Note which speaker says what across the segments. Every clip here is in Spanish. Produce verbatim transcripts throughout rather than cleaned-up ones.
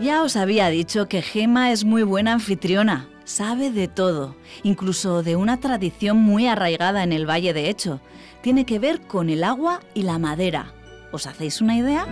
Speaker 1: Ya os había dicho que Gema es muy buena anfitriona, sabe de todo, incluso de una tradición muy arraigada en el Valle de Echo. Tiene que ver con el agua y la madera. ¿Os hacéis una idea?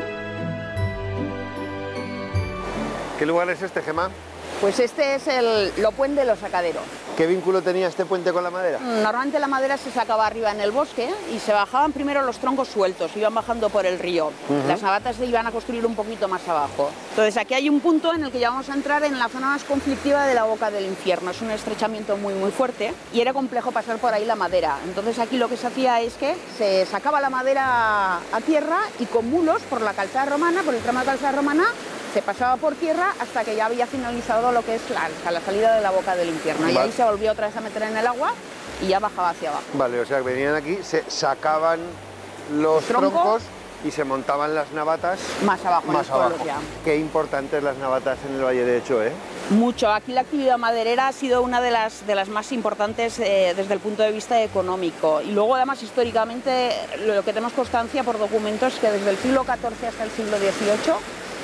Speaker 2: ¿Qué lugar es este, Gema?
Speaker 3: Pues este es el Lopuén de los Sacaderos.
Speaker 2: ¿Qué vínculo tenía este puente con la madera?
Speaker 3: Normalmente la madera se sacaba arriba en el bosque y se bajaban primero los troncos sueltos, iban bajando por el río. Uh-huh. Las navatas se iban a construir un poquito más abajo. Entonces aquí hay un punto en el que ya vamos a entrar en la zona más conflictiva de la boca del infierno. Es un estrechamiento muy muy fuerte y era complejo pasar por ahí la madera. Entonces aquí lo que se hacía es que se sacaba la madera a tierra y con mulos por la calzada romana, por el tramo de calzada romana, se pasaba por tierra hasta que ya había finalizado lo que es la, la salida de la boca del infierno. Vale. Y ahí se volvió otra vez a meter en el agua y ya bajaba hacia abajo.
Speaker 2: Vale, o sea, que venían aquí, se sacaban los Tronco, troncos y se montaban las navatas
Speaker 3: más abajo.
Speaker 2: Más abajo. Ya. Qué importantes las navatas en el Valle de Echo, ¿eh?
Speaker 3: Mucho. Aquí la actividad maderera ha sido una de las, de las más importantes eh, desde el punto de vista económico. Y luego, además, históricamente, lo que tenemos constancia por documentos es que desde el siglo catorce hasta el siglo dieciocho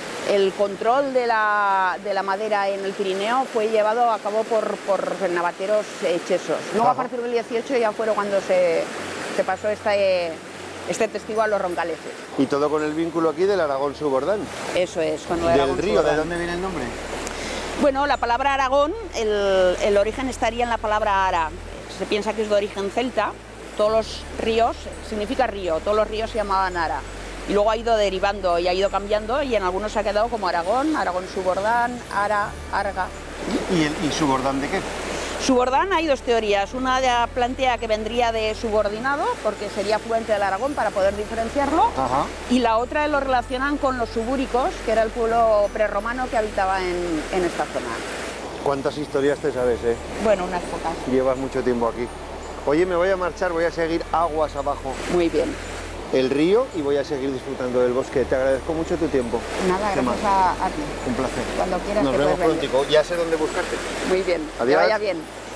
Speaker 3: el control de la, de la madera en el Pirineo fue llevado a cabo por, por navateros eh, chesos. Luego, Ajá. a partir del dieciocho ya fue cuando se, se pasó este, este testigo a los roncaleses.
Speaker 2: Y todo con el vínculo aquí del Aragón Subordán.
Speaker 3: Eso es, con el
Speaker 2: Del
Speaker 3: Aragón
Speaker 2: río,
Speaker 3: Subordán.
Speaker 2: ¿De dónde viene el nombre?
Speaker 3: Bueno, la palabra Aragón, el, el origen estaría en la palabra ara. Se piensa que es de origen celta. Todos los ríos, significa río, todos los ríos se llamaban Ara. Y luego ha ido derivando y ha ido cambiando y en algunos se ha quedado como Aragón, Aragón Subordán, Ara, Arga.
Speaker 2: ¿Y, el, y Subordán de qué?
Speaker 3: Subordán hay dos teorías. Una ya plantea que vendría de subordinado, porque sería afluente del Aragón para poder diferenciarlo. Ajá. Y la otra lo relacionan con los subúricos, que era el pueblo prerromano que habitaba en, en esta zona.
Speaker 2: ¿Cuántas historias te sabes, eh?
Speaker 3: Bueno, unas pocas.
Speaker 2: Llevas mucho tiempo aquí. Oye, me voy a marchar, voy a seguir aguas abajo.
Speaker 3: Muy bien.
Speaker 2: El río y voy a seguir disfrutando del bosque. Te agradezco mucho tu tiempo.
Speaker 3: Nada, gracias a, a ti.
Speaker 2: Un placer.
Speaker 3: Cuando quieras.
Speaker 2: Nos vemos pronto. Ya sé dónde buscarte.
Speaker 3: Muy bien.
Speaker 2: Adiós.
Speaker 3: Que vaya bien.